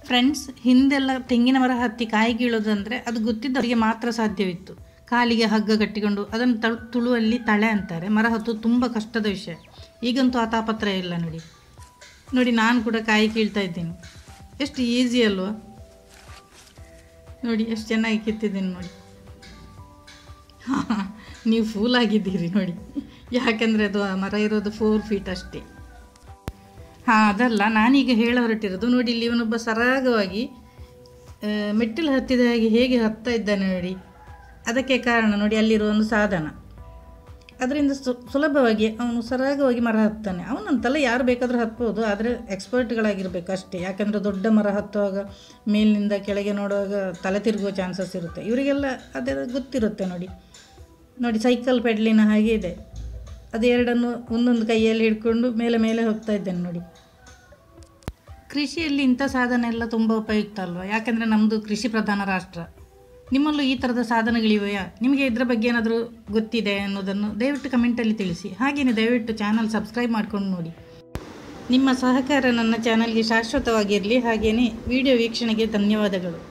Friends, ಹಿಂದೆಲ್ಲ ತೆಂಗಿನ ಮರ ಹತ್ತಿ ಕಾಯಿ ಕೀಳೋದಂದರೆ ಅದು ಗೊತ್ತಿದ್ದವರಿಗೆ ಮಾತ್ರ ಸಾಧ್ಯವಿತ್ತು. ಕಾಲಿಗೆ ಹಗ್ಗ ಕಟ್ಟಿಕೊಂಡು ಅದನ್ನು ತುಳುವಲ್ಲಿ ತಳೆ ಅಂತಾರೆ. ಮರ ಹತ್ತೋದು ತುಂಬ ಕಷ್ಟದ ವಿಷಯ. ಈಗಂತೂ ಆ ತಾಪತ್ರ ಇಲ್ಲ. ನೋಡಿ ನಾನು ಕೂಡ ಕಾಯಿ ಕೀಳ್ತಾ ಇದ್ದೀನಿ. ಎಷ್ಟು ಈಸಿ ಅಲ್ವಾ? ನೋಡಿ ಎಷ್ಟು ಚೆನ್ನಾಗಿ ಕಿತ್ತಿದ್ದೀನಿ ನೋಡಿ. ನೀವು ಫೂಲ್ ಆಗಿದ್ದೀರಿ ನೋಡಿ, ಯಾಕೆಂದರೆ ಅದು ಆ ಮರ ಇರೋದು 4 ಫೀಟ್ ಅಷ್ಟೇ. ಅದಲ್ಲ, ನಾನೀಗ ಹೇಳ ಹೊರಟಿರೋದು. ನೋಡಿ, ಇಲ್ಲಿ ಇವನೊಬ್ಬ ಸರಾಗವಾಗಿ ಮೆಟ್ಟಿಲು ಹತ್ತಿದ ಹಾಗೆ ಹೇಗೆ ಹತ್ತಾ ಇದ್ದಾನೆ ನೋಡಿ. ಅದಕ್ಕೆ ಕಾರಣ ನೋಡಿ, ಅಲ್ಲಿರುವ ಒಂದು ಸಾಧನ. ಅದರಿಂದ ಸುಲಭವಾಗಿ ಅವನು ಸರಾಗವಾಗಿ ಮರ ಹತ್ತಾನೆ. ಅವನಂತಲ್ಲ, ಯಾರು ಬೇಕಾದರೂ ಹತ್ಬೋದು, ಆದರೆ ಎಕ್ಸ್ಪರ್ಟ್ಗಳಾಗಿರಬೇಕು ಅಷ್ಟೇ. ಯಾಕಂದರೆ ದೊಡ್ಡ ಮರ ಹತ್ತುವಾಗ ಮೇಲಿನಿಂದ ಕೆಳಗೆ ನೋಡುವಾಗ ತಲೆ ತಿರುಗುವ ಚಾನ್ಸಸ್ ಇರುತ್ತೆ. ಇವರಿಗೆಲ್ಲ ಅದೇ ಗೊತ್ತಿರುತ್ತೆ. ನೋಡಿ ಸೈಕಲ್ ಪೆಡ್ಲಿನ ಹಾಗೆ ಇದೆ. ಅದು ಎರಡನ್ನು ಒಂದೊಂದು ಕೈಯಲ್ಲಿ ಹಿಡ್ಕೊಂಡು ಮೇಲೆ ಹೋಗ್ತಾ ಇದ್ದೇನೆ ನೋಡಿ. ಕೃಷಿಯಲ್ಲಿ ಇಂಥ ಸಾಧನ ಎಲ್ಲ ತುಂಬ ಉಪಯುಕ್ತ ಅಲ್ವಾ? ಯಾಕೆಂದರೆ ನಮ್ಮದು ಕೃಷಿ ಪ್ರಧಾನ ರಾಷ್ಟ್ರ. ನಿಮ್ಮಲ್ಲೂ ಈ ಥರದ ಸಾಧನಗಳಿವೆಯಾ? ನಿಮಗೆ ಇದರ ಬಗ್ಗೆ ಏನಾದರೂ ಗೊತ್ತಿದೆ ಅನ್ನೋದನ್ನು ದಯವಿಟ್ಟು ಕಮೆಂಟಲ್ಲಿ ತಿಳಿಸಿ. ಹಾಗೆಯೇ ದಯವಿಟ್ಟು ಚಾನಲ್ ಸಬ್ಸ್ಕ್ರೈಬ್ ಮಾಡ್ಕೊಂಡು ನೋಡಿ. ನಿಮ್ಮ ಸಹಕಾರ ನನ್ನ ಚಾನಲ್ಗೆ ಶಾಶ್ವತವಾಗಿರಲಿ. ಹಾಗೆಯೇ ವಿಡಿಯೋ ವೀಕ್ಷಣೆಗೆ ಧನ್ಯವಾದಗಳು.